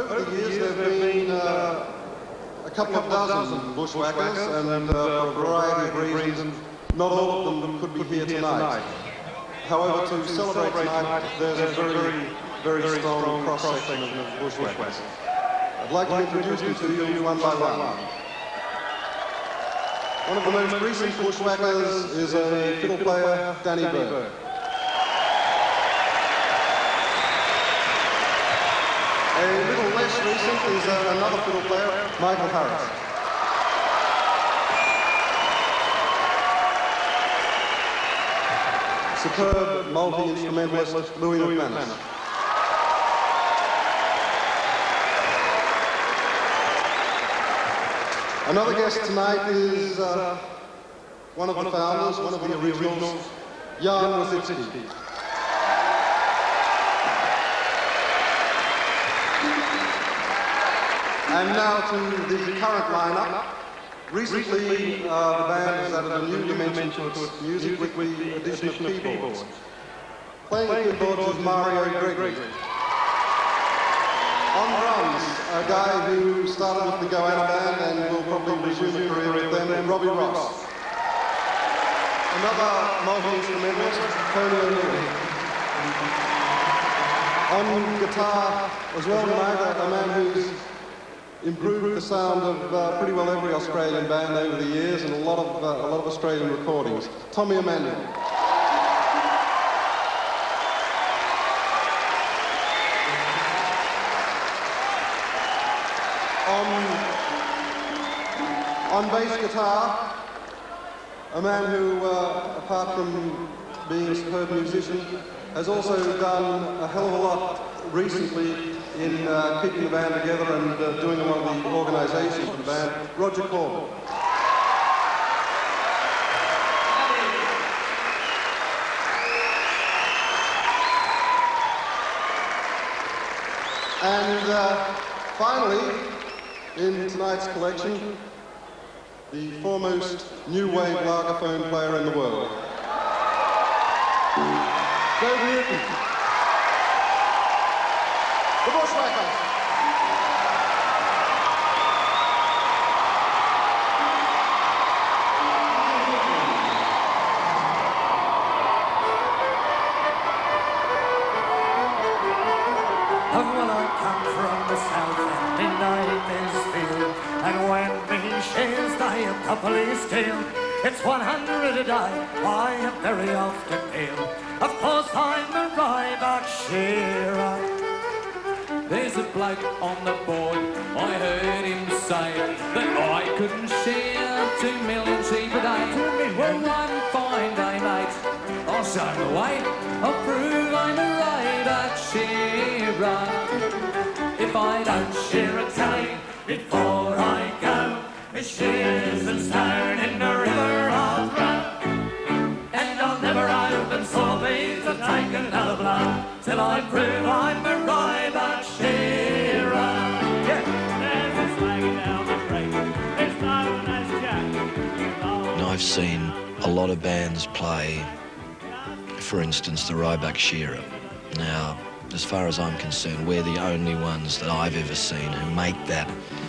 Over the years, there have been a couple of dozen Bushwackers, and for a variety of reasons, not all of them could be here tonight. However, to celebrate tonight, there's a very strong cross-section of Bushwackers. I'd like to introduce them to you one by one. One of the most recent Bushwackers is a fiddle player, Danny Bird. A little less recent is another fiddle player, Michael Harris. Superb multi-instrumentalist, Louis McManus. Another guest tonight is one of the founders, one of the originals, Jan Rosicki. And now to the current lineup. Recently, the band has added a new dimension to its music with the addition of keyboards. Playing the keyboards is Mario Gregory. On drums, a guy who started with the Goanna band and will probably resume a career with them, Robbie Ross. Another multi-instrumentalist, Tony O'Neill. On guitar as well tonight, a man who's improved the sound of pretty well every Australian band over the years and a lot of Australian recordings. Tommy Emmanuel. On bass guitar, a man who, apart from being a superb musician, has also done a hell of a lot recently in keeping the band together and doing a lot of the organisation for the band, Roger Corbett. And finally, in tonight's collection, the foremost new wave lagerphone player in the world, Dobe Newton. The Bushwackers. When I come from the south and midnight is field, and when me shares die a couple is still, it's 100 a day I have very often feel. Of course I'm a Ryebuck Shearer. There's a bloke on the board, I heard him say that I couldn't share 2 million sheep a day. Well, one fine day, mate, I'll show the way. I'll prove I'm a Ryebuck Shearer. If I don't shear a tally before I go, it shears and stone in the river I'll throw. And I'll never open sore leaves or take another blow till I prove I'm a Ryebuck Shearer. Yeah. There's a slag down the creek. There's no one as Jack. I've seen a lot of bands play, for instance, the Ryebuck Shearer. Now, as far as I'm concerned, we're the only ones that I've ever seen who make that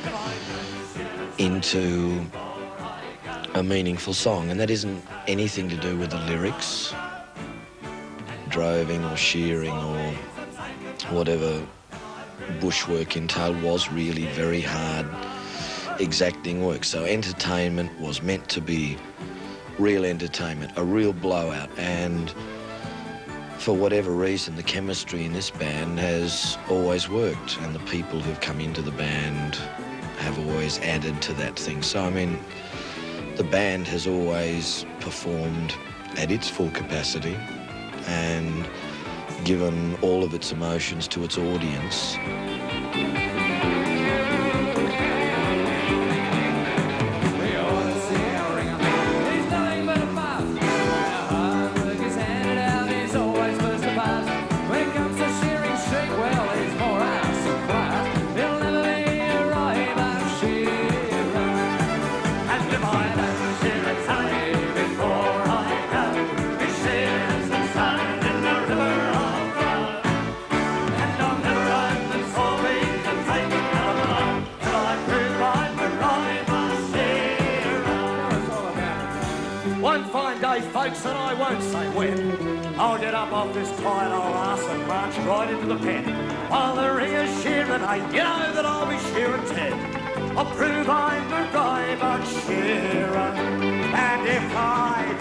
into a meaningful song, and that isn't anything to do with the lyrics, droving or shearing or whatever bushwork entailed was really very hard, exacting work. So entertainment was meant to be real entertainment, a real blowout, and for whatever reason, the chemistry in this band has always worked, and the people who've come into the band have always added to that thing. So, I mean, the band has always performed at its full capacity and given all of its emotions to its audience. off this tired old ass and march right into the pen. While the ring is shearing 8, you know that I'll be shearing 10. I'll prove I'm a Ryebuck Shearer, and if I